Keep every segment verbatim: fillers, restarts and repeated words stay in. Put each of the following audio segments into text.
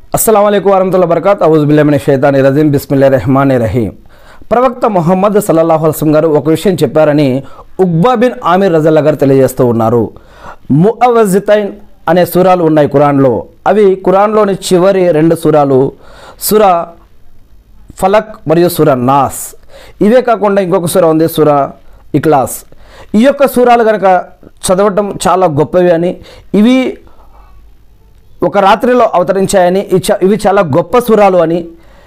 అస్సలాము అలైకుం వరహమతుల్లాహి వబరకాతు. అవుజు బిల్లాహి మినష్ షైతానిర్ రజీం. బిస్మిల్లాహిర్ రహమానిర్ రహీం. ప్రవక్త ముహమ్మద్ సల్లల్లాహు అలైహి వసల్లం గారు ఒక విషయం చెప్పారని ఉక్బా బిన్ ఆమిర్ రజల్లాహు గారు తెలియజేస్తూ ఉన్నారు. ముఅవ్వజితైన్ అనే సూరాలు ఉన్నాయి ఖురాన్లో. అవి ఖురాన్లోని చివరి రెండు సూరాలు, సూరా ఫలక్ మరియు సూరా నాస్. ఇవే కాకుండా ఇంకొక సూర ఉంది, సూరా ఇఖ్లాస్. ఈ యొక్క సూరాలు కనుక చదవటం చాలా గొప్పవి అని, ఇవి ఒక రాత్రిలో అవతరించాయని, ఇవి చాలా గొప్ప సూరాలు అని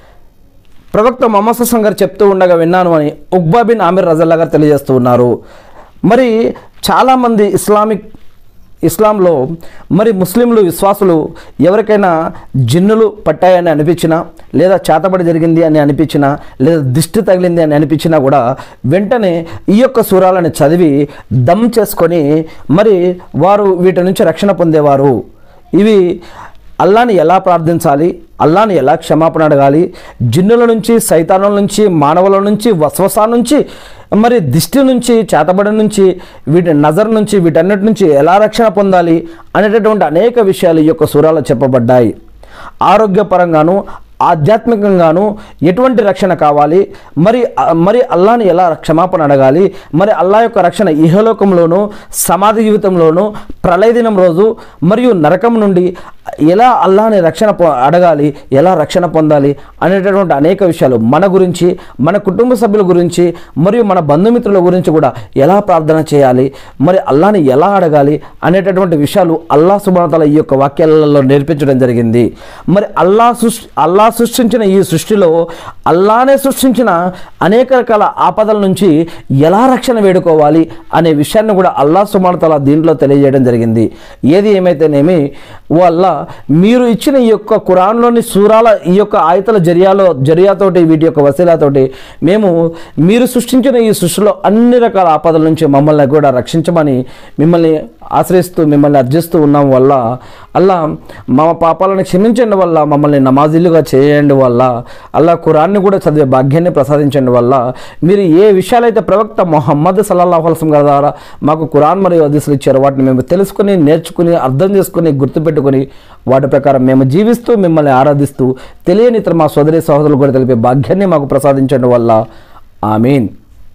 ప్రవక్త ముహమ్మద్ సల్లల్లాహు అలైహి వసల్లం గారు చెప్తూ ఉండగా విన్నాను అని ఉక్బా బిన్ ఆమిర్ రజల్లాహు గారు తెలియజేస్తూ ఉన్నారు. మరి చాలామంది ఇస్లామిక్ ఇస్లాంలో మరి ముస్లింలు విశ్వాసులు ఎవరికైనా జిన్నులు పట్టాయని అనిపించినా, లేదా చేతబడి జరిగింది అని అనిపించినా, లేదా దిష్టి తగిలింది అని అనిపించినా కూడా వెంటనే ఈ యొక్క సూరాలను చదివి దమ్ చేసుకొని మరి వారు వీటి నుంచి రక్షణ పొందేవారు. ఇవి అల్లాని ఎలా ప్రార్థించాలి, అల్లాని ఎలా క్షమాపణ అడగాలి, జిన్నుల నుంచి, సైతానుల నుంచి, మానవుల నుంచి, వస్వసా నుంచి, మరి దిష్టి నుంచి, చేతబడి నుంచి, వీటి నజర్ నుంచి, వీటన్నిటి నుంచి ఎలా రక్షణ పొందాలి అనేటటువంటి అనేక విషయాలు ఈ యొక్క సూరాలో చెప్పబడ్డాయి. ఆరోగ్యపరంగాను ఆధ్యాత్మికంగాను ఎటువంటి రక్షణ కావాలి, మరి మరి అల్లాని ఎలా క్షమాపణ అడగాలి, మరి అల్లా యొక్క రక్షణ ఇహలోకంలోను, సమాధి జీవితంలోను, ప్రళయ దినం రోజు మరియు నరకం నుండి ఎలా అల్లాని రక్షణ అడగాలి, ఎలా రక్షణ పొందాలి అనేటటువంటి అనేక విషయాలు మన గురించి, మన కుటుంబ సభ్యుల గురించి మరియు మన బంధుమిత్రుల గురించి కూడా ఎలా ప్రార్థన చేయాలి, మరి అల్లాని ఎలా అడగాలి అనేటటువంటి విషయాలు అల్లా సుబ్హానహు వ తఆలా ఈ యొక్క వాక్యాలలో నేర్పించడం జరిగింది. మరి అల్లా సృష్టి అల్లా సృష్టించిన ఈ సృష్టిలో అల్లానే సృష్టించిన అనేక రకాల ఆపదల నుంచి ఎలా రక్షణ వేడుకోవాలి అనే విషయాన్ని కూడా అల్లా సుబ్హానహు వ తఆలా దీంట్లో తెలియజేయడం జరిగింది. ఏది ఏమైతేనేమి ఓ అల్లా, మీరు ఇచ్చిన ఈ యొక్క ఖురాన్లోని సూరాల ఈ యొక్క ఆయతల జరియాలో జరియాతోటి వీటి యొక్క వసీలాతోటి మేము మీరు సృష్టించిన ఈ సృష్టిలో అన్ని రకాల ఆపదల నుంచి మమ్మల్ని కూడా రక్షించమని మిమ్మల్ని ఆశ్రయిస్తూ మిమ్మల్ని అర్జిస్తూ ఉన్నాం. వల్ల అల్లా మా పాపాలను క్షమించండి, వల్ల మమ్మల్ని నమాజీలుగా చేయండి, వల్ల అల్లా ఖురాన్ని కూడా చదివే భాగ్యాన్ని ప్రసాదించండి. వల్ల మీరు ఏ విషయాలైతే ప్రవక్త ముహమ్మద్ సల్లల్లాహు అలైహి వసల్లం గారి ద్వారా మాకు ఖురాన్ మరియు హదీసులు ఇచ్చారో వాటిని మేము తెలుసుకుని, నేర్చుకుని, అర్థం చేసుకుని, గుర్తుపెట్టుకుని వాటి ప్రకారం మేము జీవిస్తూ మిమ్మల్ని ఆరాధిస్తూ తెలియని ఇతర మా సోదరి సహోదరులు కూడా తెలిపే భాగ్యాన్ని మాకు ప్రసాదించండి. వల్ల ఆమీన్.